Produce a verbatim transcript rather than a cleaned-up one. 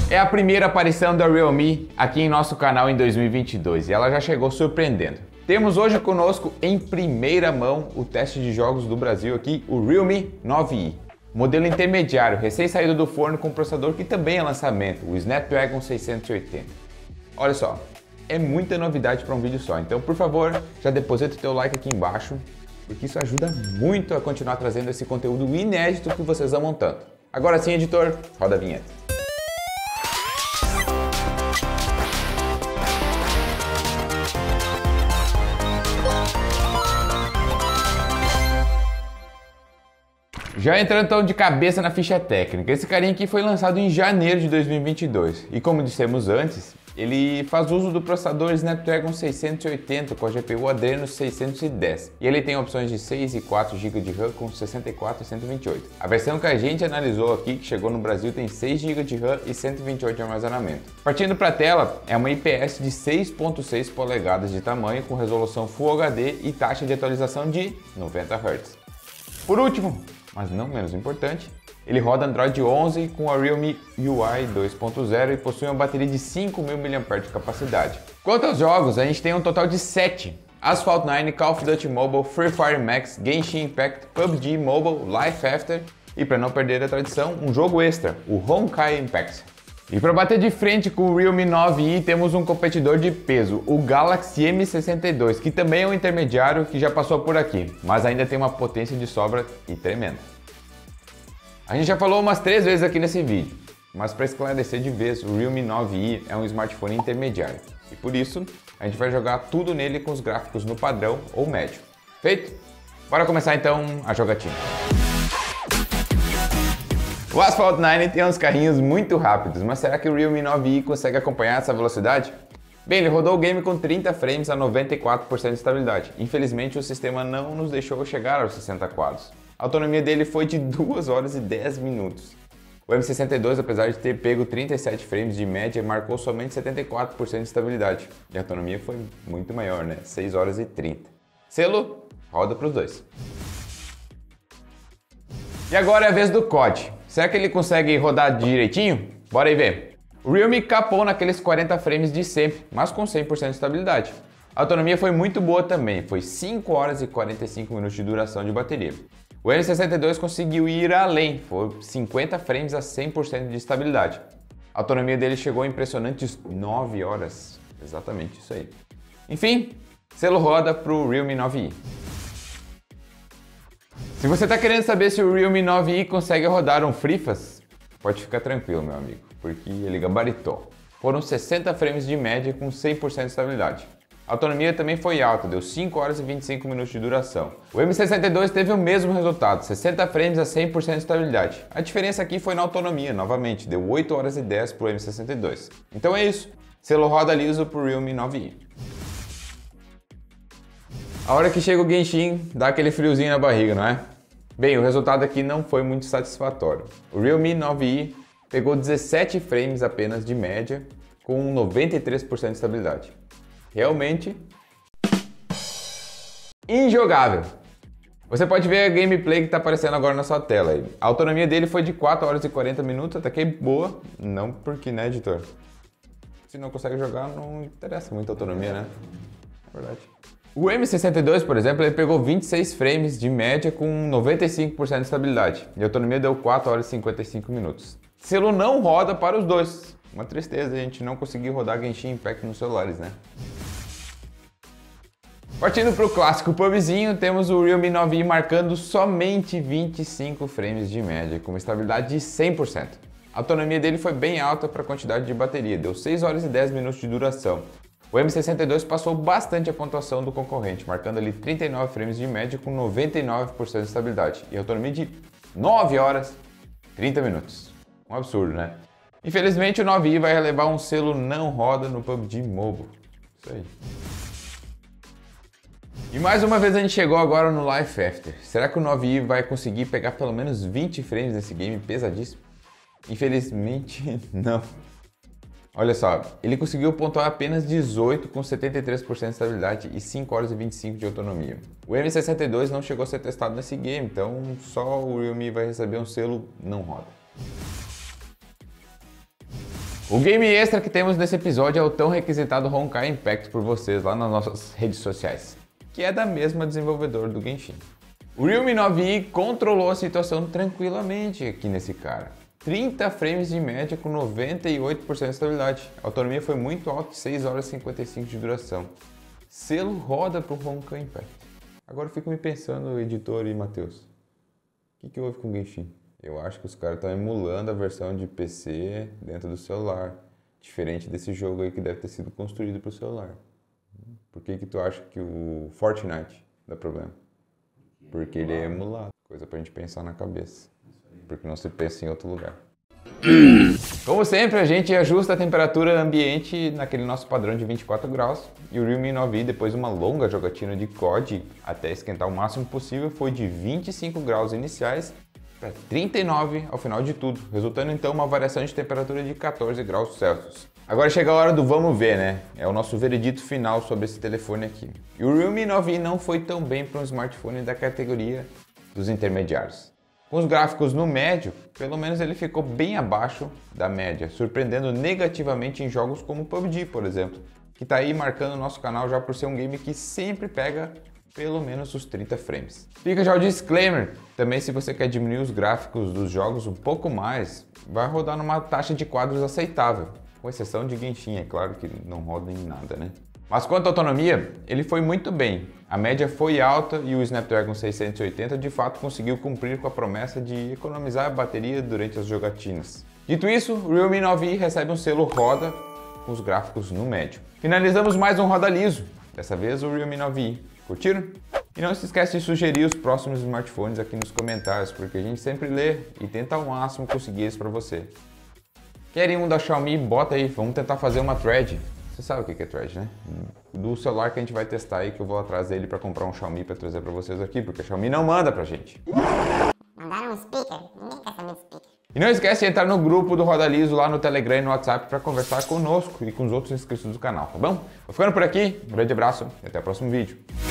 É a primeira aparição da Realme aqui em nosso canal em dois mil e vinte e dois e ela já chegou surpreendendo. Temos hoje conosco em primeira mão o teste de jogos do Brasil aqui, o Realme nove i. Modelo intermediário, recém-saído do forno com processador que também é lançamento, o Snapdragon seiscentos e oitenta. Olha só, é muita novidade para um vídeo só, então por favor, já deposita o teu like aqui embaixo, porque isso ajuda muito a continuar trazendo esse conteúdo inédito que vocês amam tanto. Agora sim, editor, roda a vinheta. Já entrando então de cabeça na ficha técnica, esse carinha aqui foi lançado em janeiro de dois mil e vinte e dois e como dissemos antes, ele faz uso do processador Snapdragon seiscentos e oitenta com a G P U Adreno seiscentos e dez e ele tem opções de seis e quatro gigas de RAM com sessenta e quatro e cento e vinte e oito. A versão que a gente analisou aqui, que chegou no Brasil, tem seis gigas de RAM e cento e vinte e oito de armazenamento. Partindo para a tela, é uma I P S de seis ponto seis polegadas de tamanho com resolução Full H D e taxa de atualização de noventa hertz. Por último, mas não menos importante, ele roda Android onze com a Realme U I dois ponto zero e possui uma bateria de cinco mil miliampères-hora de capacidade. Quanto aos jogos, a gente tem um total de sete: Asphalt nove, Call of Duty Mobile, Free Fire Max, Genshin Impact, P U B G Mobile, Life After e, para não perder a tradição, um jogo extra, o Honkai Impact. E para bater de frente com o Realme nove i, temos um competidor de peso, o Galaxy M sessenta e dois, que também é um intermediário que já passou por aqui, mas ainda tem uma potência de sobra e tremenda. A gente já falou umas três vezes aqui nesse vídeo, mas para esclarecer de vez, o Realme nove i é um smartphone intermediário, e por isso a gente vai jogar tudo nele com os gráficos no padrão ou médio. Feito? Bora começar então a jogatina. O Asphalt nove tem uns carrinhos muito rápidos, mas será que o Realme nove i consegue acompanhar essa velocidade? Bem, ele rodou o game com trinta frames a noventa e quatro por cento de estabilidade. Infelizmente, o sistema não nos deixou chegar aos sessenta quadros. A autonomia dele foi de duas horas e dez minutos. O M sessenta e dois, apesar de ter pego trinta e sete frames de média, marcou somente setenta e quatro por cento de estabilidade. E a autonomia foi muito maior, né? seis horas e trinta. Selo, roda para os dois. E agora é a vez do C O D. Será que ele consegue rodar direitinho? Bora aí ver. O Realme capou naqueles quarenta frames de sempre, mas com cem por cento de estabilidade. A autonomia foi muito boa também, foi cinco horas e quarenta e cinco minutos de duração de bateria. O M sessenta e dois conseguiu ir além, foi cinquenta frames a cem por cento de estabilidade. A autonomia dele chegou a impressionantes nove horas, exatamente isso aí. Enfim, selo roda para o Realme nove i. Se você está querendo saber se o Realme nove i consegue rodar um FreeFAS, pode ficar tranquilo, meu amigo, porque ele gabaritou. Foram sessenta frames de média com cem por cento de estabilidade. A autonomia também foi alta, deu cinco horas e vinte e cinco minutos de duração. O M sessenta e dois teve o mesmo resultado, sessenta frames a cem por cento de estabilidade. A diferença aqui foi na autonomia, novamente, deu oito horas e dez para o M sessenta e dois. Então é isso, selo roda liso para o Realme nove i. A hora que chega o Genshin, dá aquele friozinho na barriga, não é? Bem, o resultado aqui não foi muito satisfatório. O Realme nove i pegou dezessete frames apenas de média, com noventa e três por cento de estabilidade. Realmente injogável. Você pode ver a gameplay que está aparecendo agora na sua tela aí. A autonomia dele foi de quatro horas e quarenta minutos, até que é boa. Não porque, né, editor? Se não consegue jogar, não interessa muito a autonomia, né? É verdade. O M sessenta e dois, por exemplo, ele pegou vinte e seis frames de média com noventa e cinco por cento de estabilidade. E a autonomia deu quatro horas e cinquenta e cinco minutos. Selo não roda para os dois. Uma tristeza a gente não conseguir rodar Genshin Impact nos celulares, né? Partindo para o clássico pubzinho, temos o Realme nove i marcando somente vinte e cinco frames de média, com uma estabilidade de cem por cento. A autonomia dele foi bem alta para a quantidade de bateria, deu seis horas e dez minutos de duração. O M sessenta e dois passou bastante a pontuação do concorrente, marcando ali trinta e nove frames de média com noventa e nove por cento de estabilidade e autonomia de nove horas e trinta minutos. Um absurdo, né? Infelizmente o nove i vai levar um selo não roda no P U B G Mobile. Isso aí. E mais uma vez a gente chegou agora no Life After. Será que o nove i vai conseguir pegar pelo menos vinte frames nesse game pesadíssimo? Infelizmente, não. Olha só, ele conseguiu pontuar apenas dezoito com setenta e três por cento de estabilidade e cinco horas e vinte e cinco de autonomia. O M sessenta e dois não chegou a ser testado nesse game, então só o Realme vai receber um selo não roda. O game extra que temos nesse episódio é o tão requisitado Honkai Impact por vocês lá nas nossas redes sociais, que é da mesma desenvolvedora do Genshin. O Realme nove i controlou a situação tranquilamente aqui nesse cara. trinta frames de média com noventa e oito por cento de estabilidade. A autonomia foi muito alta, seis horas e cinquenta e cinco de duração. Selo roda para o Honkai Impact. Agora eu fico me pensando, editor e Matheus, o que, que houve com o Genshin? Eu acho que os caras estão emulando a versão de P C dentro do celular, diferente desse jogo aí que deve ter sido construído para o celular. Por que que tu acha que o Fortnite dá problema? Porque ele é emulado. Coisa pra gente pensar na cabeça. Porque não se pensa em outro lugar. Como sempre, a gente ajusta a temperatura ambiente naquele nosso padrão de vinte e quatro graus. E o Realme nove i, depois de uma longa jogatina de C O D, até esquentar o máximo possível, foi de vinte e cinco graus iniciais para trinta e nove ao final de tudo, resultando então uma variação de temperatura de quatorze graus Celsius. Agora chega a hora do vamos ver, né? É o nosso veredito final sobre esse telefone aqui. E o Realme nove i não foi tão bem para um smartphone da categoria dos intermediários. Com os gráficos no médio, pelo menos ele ficou bem abaixo da média, surpreendendo negativamente em jogos como P U B G, por exemplo, que está aí marcando o nosso canal já por ser um game que sempre pega pelo menos os trinta frames. Fica já o disclaimer, também se você quer diminuir os gráficos dos jogos um pouco mais, vai rodar numa taxa de quadros aceitável, com exceção de Genshin, é claro que não roda em nada, né? Mas quanto à autonomia, ele foi muito bem. A média foi alta e o Snapdragon seiscentos e oitenta de fato conseguiu cumprir com a promessa de economizar a bateria durante as jogatinas. Dito isso, o Realme nove i recebe um selo roda com os gráficos no médio. Finalizamos mais um roda liso, dessa vez o Realme nove i. Curtiram? E não se esquece de sugerir os próximos smartphones aqui nos comentários, porque a gente sempre lê e tenta ao máximo conseguir isso para você. Querem um da Xiaomi? Bota aí, vamos tentar fazer uma thread. Você sabe o que é thread, né? Do celular que a gente vai testar aí, que eu vou atrás dele para comprar um Xiaomi para trazer para vocês aqui, porque a Xiaomi não manda pra gente. Mandaram um speaker? Ninguém quer saber de speaker. E não esquece de entrar no grupo do Roda Liso lá no Telegram e no WhatsApp para conversar conosco e com os outros inscritos do canal, tá bom? Vou ficando por aqui, um grande abraço e até o próximo vídeo.